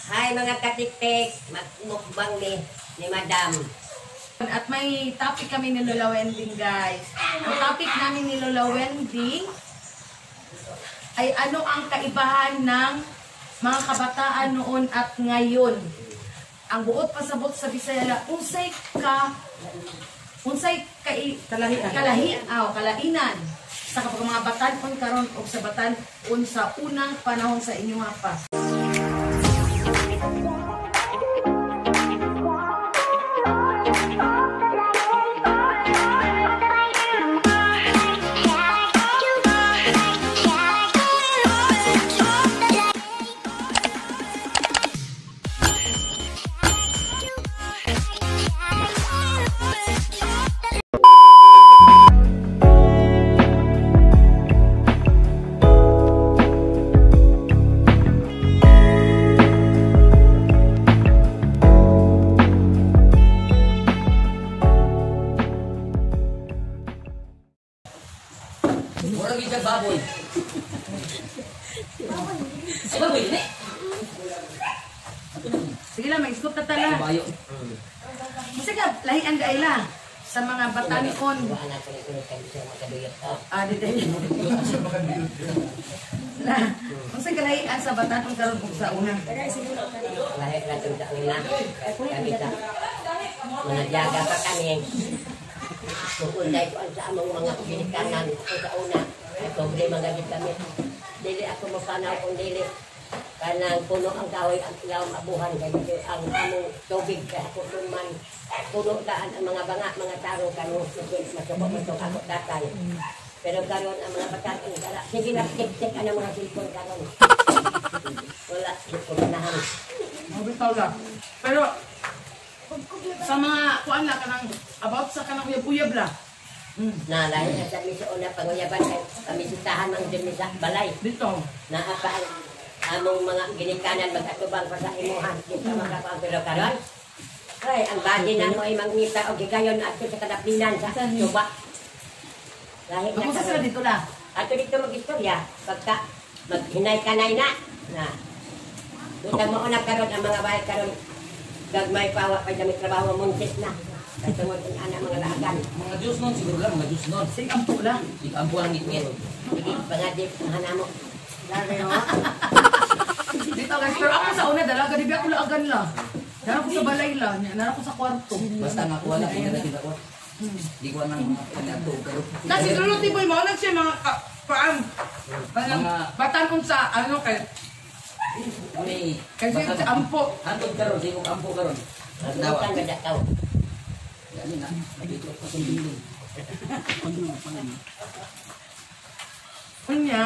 Hi mga katiktik, magmukbang ni Madam. At may topic kami ni Lola Wendy, guys. Ang topic namin ni Lola Wendy ay ano ang kaibahan ng mga kabataan noon at ngayon. Ang buot pasabot sa Bisaya, unsay kalainan sa kapag mga batan-on karon o sa batan-on sa unang panahon sa inyong hapa. Murag kita baboy. Ay baboy ni. Sige lang, may scoop na tala. Bayo. Kasi ka, lahian gaila sa mga batanikon. Dito yun. Kasi ka lahian sa batanikon karon kung sa unang. Lahi na ito sa una. Kamita. Managyaga pa kami. Kukunday ko sa among mga pinikanan ko sa una. Ay problema gagit kami. Dili ako mapanaw kung dili. Kanang puno ang kahoy ang ilaw mabuhan kaya ang among tubig kaya ako man puno daan ang mga banga mga taro kanong masukot ako datay. Pero karon ang mga batan sige na tik-tik ang mga silpon karon. Wala sikunahan. Mabitaw lang. Pero sa mga kuan la kanang about sa kanang uyab-uyab la. Na lahi na sa miso una panguyaban kay kamisitahan mang din sa balay. Dito. Naa pa among mga ginikanan mag-atubang pa sa imuhan kita makapang pero karon. Ay ang body na mo ay mangita og gigayon at sa kadaplinan sa suba. Lahi na Ako sa dito la. ato dito mag-istorya pagka maghinay-kanay na. Na. Dutang mo una karon ang mga bahay karon gagmay pawa pa damit trabaho muntis na. Katungod ang anak mga laagan. Mga Diyos nun, siguro lang, mga Diyos nun. Sig ampo la. Ikampo ang ngit-ngit. Pangadip ang hanamo. Dito guys, pero ako sa una dalaga di ba ako laagan la. Nara ko sa balay la, nara ko sa kwarto. Basta nga kuha lang, kaya natin ako. Di ko nang pagkato, pero... Na siguro tiboy mo lang siya mga paan. Batan sa ano kay May... kasi sa ampo. Hantod karon, di ko kampo karon. Dawa ka da tao. Yan na, nabito ko sa bilin. Kunya,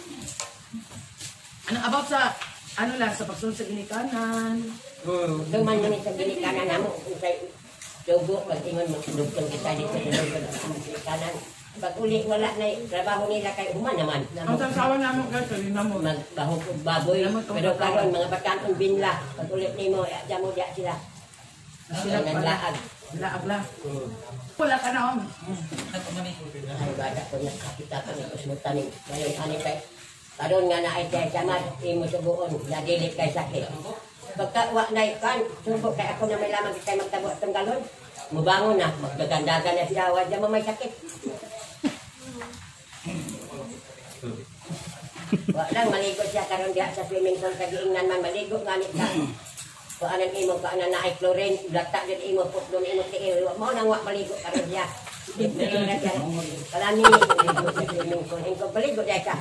ano about sa ano lang sa pagsunod sa ginikanan. Duman mo sa ginikanan namo kay dugo pag ingon mo dugtong kita dito sa ginikanan. Pag uli wala na trabaho nila kay human naman. Ang sasawa namin guys, sabi na mo. Magbaho og baboy pero karon mga batan binla pag ulit nimo ya mo dia sila. Sila naglaag. Laag la. Wala ka na om. Ay bada ko na kita kami usmutan ni. Ngayon ani kay karon nga na ay samad imo subuon dili kay sakit. Pagka wa nay kan subo kay ako na may lamang kay magtabo atong galon. Mubangon na magdagandagan na siya wa diya may sakit. Wa lang maligo siya karon diha sa swimming pool kay giingnan man maligo nganit ka. Kuanan imo kaana na ay chlorine lata gid imo put do imo tiil mo nang wa maligo karon diha. Dili siya. Kalani swimming pool ingko maligo diha ka.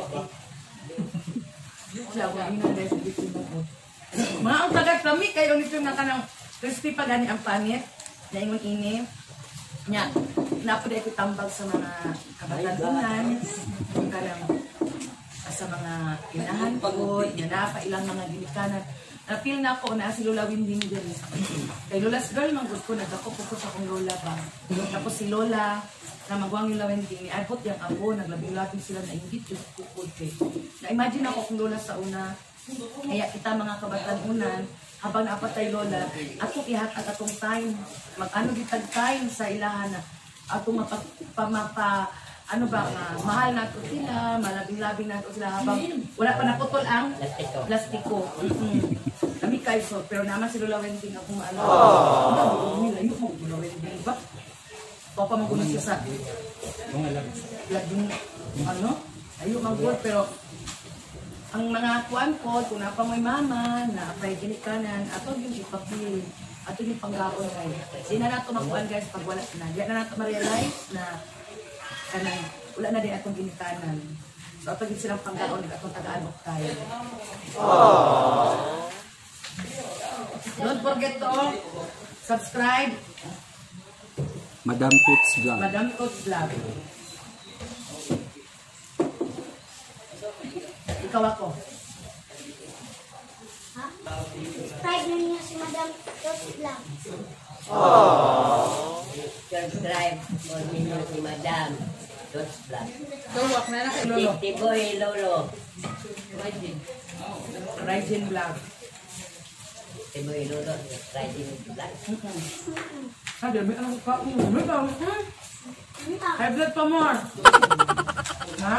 Mga ang tagat kami kayo nito nga kanang crispy pa gani ang panit. Na ingon ini. Nya, napod ay tambag sa mga kabatanunan, yung kanang sa mga inahan po, yan na pa ilang mga ginikanan. Napil na ako na si Lola Winding din. Kay Lola's girl, manggod ko, nagkakupukos akong Lola ba. Tapos si Lola, na magwang Lola Winding, ni Adpot yung abo, naglabing-labing sila na ingit yung kukul kay. Na-imagine ako kung Lola sa una, kaya kita mga kabatanunan, habang naapatay Lola, ato ihat at atong time, mag-ano gitag time sa ilahan na atong ano ba, mahal na ito sila, malabing-labing na ito sila habang wala pa naputol ang plastiko. Kami guys, so, pero naman si Lola Wending ako maano. Ano, layo mo, Lola Wending ba? Papa magulo siya sa laging, ano, layo mag-work, pero ang mga kuan ko, kung napa mo'y mama, na apay ginikanan, ato yung ipapil, ato yung panggapon kayo. Di na nato makuan guys pag wala na. Di na nato ma-realize na kanang wala na din atong ginikanan. So ato yung silang panggaon, atong tagaan tayo. Don't forget to subscribe Madam Toots Vlog. Madam Toots Vlog. Ikaw ako. Ha? Subscribe na niya si Madam Toots Vlog. Subscribe for ninyo si Madam Toots Vlog. Tuwak na na kay Lolo. Tiboy Lolo. Ryzen Vlog. Tiboy Lolo. Riding Vlog. Sabi, may anong ka? May ka? Ano? High blood pa more. Ha?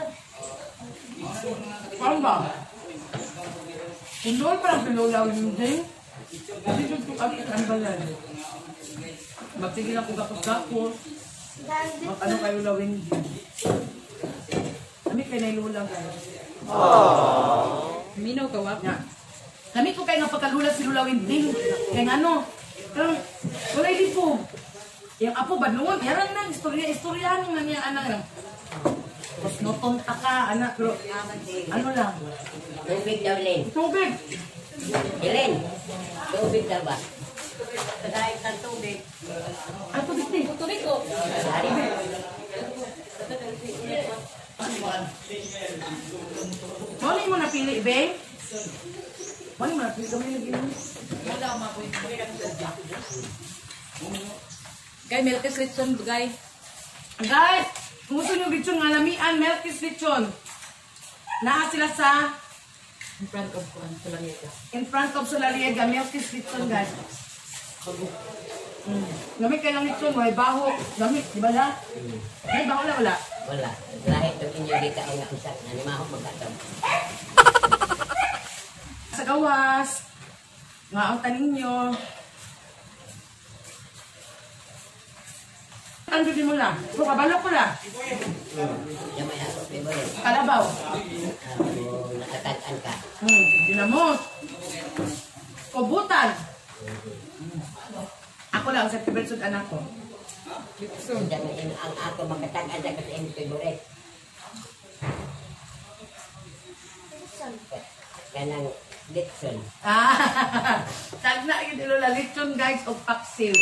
Paano ba? Kung doon pa lang pinulawin yung ding, hindi ko ito ang balan. Magtigil ako gapos-gapos. Mag-ano kayo lawin din. Kami kayo nailula guys. Minaw ka wap. Nga. Kami ko kayo nga pagkalula si Lula Winding. Kaya nga ano, karang walay lipo. Yung apo ba noon, yarang na, istorya nga niya anak. Tapos notonta ka, anak, pero ano lang, Tubig daw, Len. tubig. Len, tubig daw ba? Pagkain ng tubig. Ay, tubig din. Tubig ko. Sari. Mali mo napili, Beng? Mali mo napili, kami nag-inom. Kay Melkis Litson, bagay. Guys, kung gusto nyo lechon nga lamian, Melkis lechon. Naa sila sa In front of Kuan, Salamiga. in front of Solariega, Melkis lechon, guys. Gamit kayo ng lechon, may baho. Gamit, di ba na? May baho na wala. Wala. Lahit ng inyo di ka ang usak. Animahok magkatong. Sa gawas, nga ang tanin nyo. Ano din mo lang? So, kabalo ko lang. Yung may ako favorite. Kalabaw. Nakatagaan ka. Dinamos. Kubutan. Ako lang, sa favorite sud anak ko. Ang ako makatagaan sa kasi yung favorite. Kanang Dixon. Tagna yun nila lechon guys o paksiw.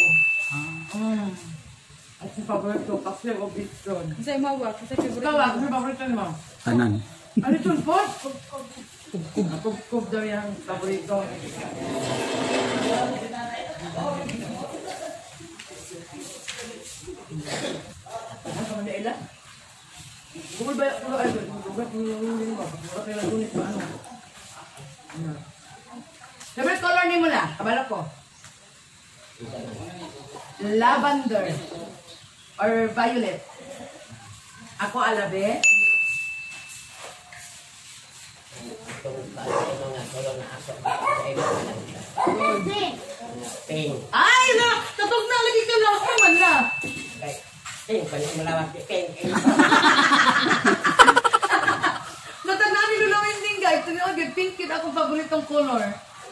Ang favorite ko, paksiw o lechon. Kasi mawak, kasi favorite. Ikaw, ano yung favorite mo? Tanan. Ano lechon po? Kub daw yung favorito. Ano ka man na ila? Bukol ba yung ay, bukol ba? Bukol kayo lagunit ba? Ano? Favorite color ni mo na? Kabalo ko. Lavender. Or violet. Ako alabe. Itong mga kolor na ako. Pink. Ay, na! Tatog na lagi ka lang naman na. Pink. Paling malawak si Pink. Natag na ni Lula Wending guys. Ito nga, pink kid akong paboritong color.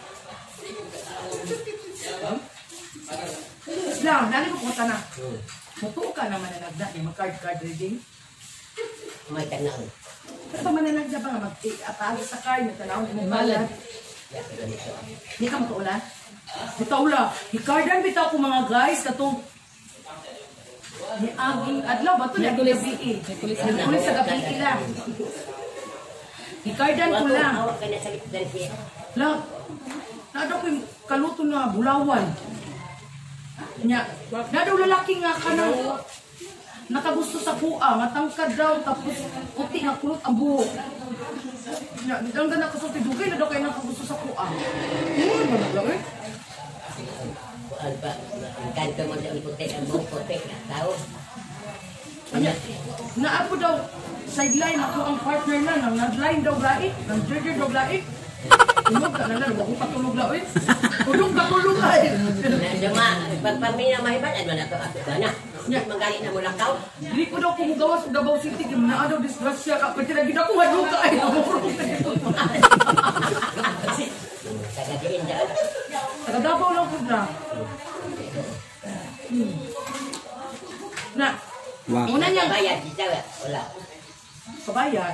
Lang, nani mo punta na. Mutuo ka naman na nagda. Mag-card reading. May tanong. Ito mananagda ba nga mag-atagi sa card. Magtanawin mo balat. Hindi ka matuulan? Bitaula. Ikardan bitaw ko mga guys. Katong ni aging adlaw ba ito? Nagkulis sa gabi lang. Ikardan ko lang. Awak ka na sa lipdan siya. Lang. Nado ko yung kaluto na bulawan. Nya, nado lalaki nga ka na nakagusto sa kuha, matangkad daw, tapos puti nga kulot ang buhok. Nya, ang ganda ko sa tidugay na daw kayo nakagusto sa kuha. Ba lang eh? Kuan pa. Ang kanto mo sa iputik. Ang buhok putik na tao. Nya, naapo daw, sideline ako ang partner na, nang nag-line daw laik, nang jersey daw laik. Tulog ka na lang, huwag mo patulog lang eh. Tulog ka, tulog ay. Nandama, pagpamina mahiban, ano na ito, ako ba na? Hindi manggalit na mo lang tao. Hindi ko daw kumugawas sa Davao City, kaya na daw disgrasya ka. Pwede na gina ko hadlong ka ay. Kagadiin dyan. Taga Davao lang po na. Na, una niyang Bayad, di sawa. Wala. kabayan.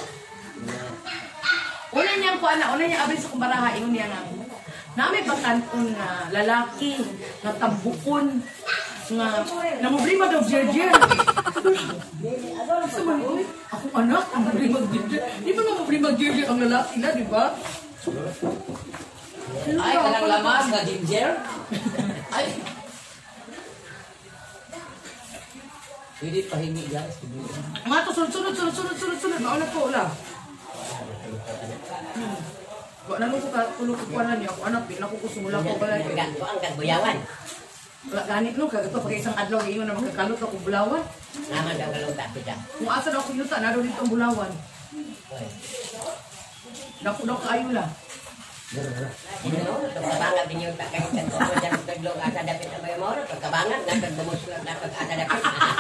Una niyang kuan na, una niyang abis sa kumbaraha, ingon niya nga. Na may bakanton nga lalaki, nga tambukon, nga namumblima daw Jerjer. Sa man ko, akong anak, ang mamumblima Jerjer. Di ba namumblima Jerjer ang lalaki na, di ba? Ay, kanang lamas na ginger. Ay. Pwede pahingi guys. Mga to, sunod. Mauna po, wala. Wala na ko tulog ko kuwanan niya. Ako anak, di na ko kusumula ko pala. Ko ang kagbuyawan. Wala ganit no, kagato pag isang adlaw, ingon na magkakalot ako bulawan. Naman daw kalong tapos siya. Kung asa daw kinuta, na daw dito ang bulawan. Dako daw kaayo lang. Pagkabangat din yung kakaitan ko. Diyan ang taglong asa dapit na may moro. Pagkabangat, nagpagbumus lang na pag-asa dapit.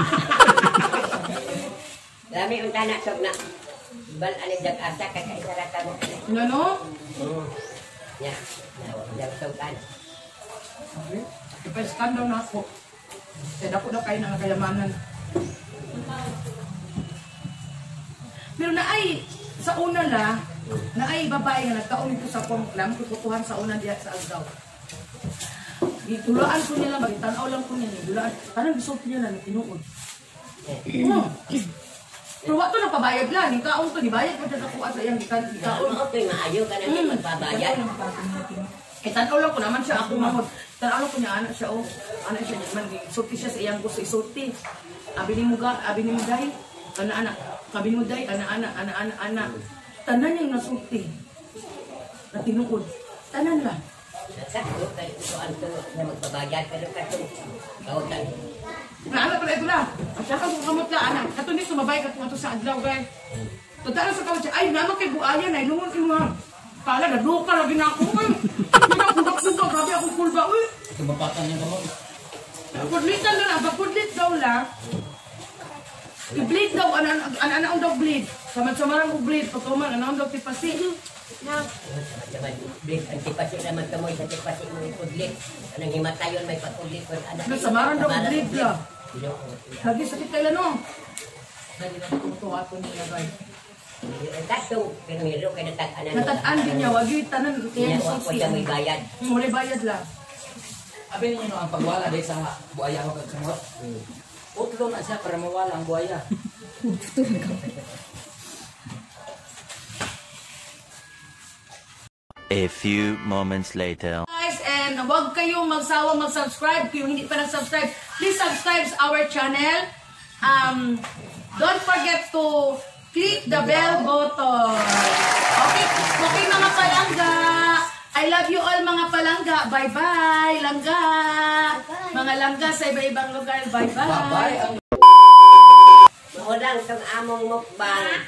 Lami yung tanak sob na. Bal anib dag asa kakaisaratan mo. Ano? Ya, yang sob kan. Ipeskan daw na ako. Kaya dako daw kayo ng kayamanan. Pero na ay, sa una la, na ay babae nga nagkaon ito sa pangklam, kutukuhan sa una diya sa Aldaw. Dulaan ko niya lang, magitanaw lang ko niya. Dulaan, parang gusto niya lang, tinuod. Pero wato na pabayad lang, yung kaon to, dibayad ko dyan ako at yung Kaon kaon. mo kay maayo ka nang magbabayad. Tanaw lang ko naman siya, ako mamod. Tanaw lang ko niya, anak siya, anak siya naman, isulti siya sa iyang gusto, isulti. Abi ni mo day, anak-anak. Abi ni mo day, anak-anak. Tanan yung nasulti. Na tinuod. Tanan lang. Sakto kay kuan to na magbabayad pero katong kautan. Naala pala ito lang. At saka kung kamot lang, anak. Kato ni sumabay ka kung sa adlaw, guys. Totala sa kawat siya, ay, naman kay buayan, ay, lungon ko nga. Pala, naduka lagi na ako, ay. Hindi na kudak-sudak, grabe akong kulba, uy. Tumapatan niya kamot. Pagkudlitan na lang, pagkudlit daw lang. I-bleed daw, ano daw bleed. Samad-samarang ko bleed, pagkuman, ano daw tipasi. Ang tipasi naman kamoy sa tipasi mo ipudlit. Anong himatayon may pagudlit ko anak. Samaran daw bleed lang. Lagi sakit kailan no? Lagi na tutuwa ko niya, guys. Kaso, pero meron kayo natag-anan. Natag-an din niya, wag yung tanan. Kaya ako siya may bayad. Muli bayad lang. Abi niyo no ang pagwala dahil sa buaya ko kag kamot. Utlo na siya para mawala ang buaya. A few moments later. Guys, and huwag kayong magsawang mag-subscribe. Kung hindi pa nag-subscribe, please subscribe sa our channel. Don't forget to click the bell button. Okay mga palangga. I love you all mga palangga. Bye-bye, langga. Mga langga sa iba-ibang lugar. Bye-bye. Bye-bye. Maudang itong among mukbang.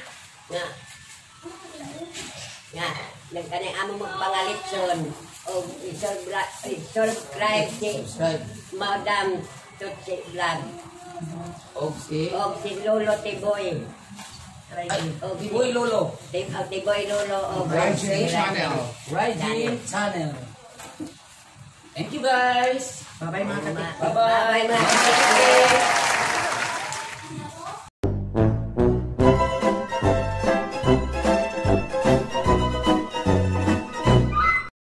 Nga, nagkanay among mukbang alitson. O subscribe si Madam Tutsi Vlog. Okay. O si Lolo Tiboy. Tiboy Lolo. Tiboy Lolo. Rising Channel. Rising Channel. Thank you guys. Bye-bye mga kapit. Bye-bye. Bye-bye mga kapatid.